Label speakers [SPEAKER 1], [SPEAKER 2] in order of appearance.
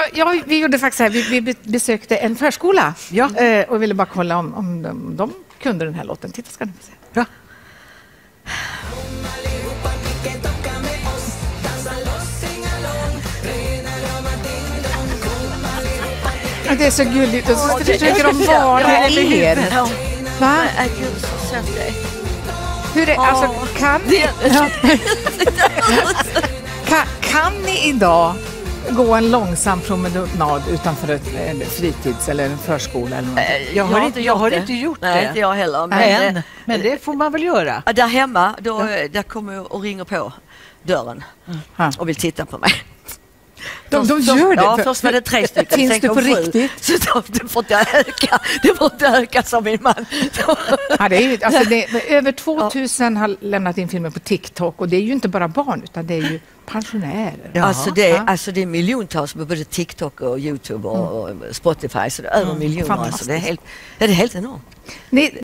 [SPEAKER 1] vi gjorde faktiskt så här, vi besökte en förskola och ville bara kolla om de kunde den här låten. Titta ska ni få se.
[SPEAKER 2] Ja.
[SPEAKER 1] Det är så gulligt och så försöker de vara er. Va?
[SPEAKER 3] Gud, så söt det är.
[SPEAKER 1] Hur är, alltså, kan ni idag gå en långsam promenad utanför ett fritids eller en förskola eller något?
[SPEAKER 2] Jag har inte gjort det.
[SPEAKER 3] Nej, inte jag heller.
[SPEAKER 2] Men det får man väl göra.
[SPEAKER 3] Där hemma, där kommer jag och ringer på dörren och vill titta på mig.
[SPEAKER 1] De gör det?
[SPEAKER 3] Ja, först var det 3 stycken.
[SPEAKER 1] Finns det på riktigt?
[SPEAKER 3] Så det får inte öka som min man.
[SPEAKER 1] Över 2000 har lämnat in filmer på TikTok och det är ju inte bara barn utan det är ju pensionärer.
[SPEAKER 3] Alltså det är miljontals på både TikTok och YouTube och Spotify, så det är över miljoner. Alltså det är helt enormt.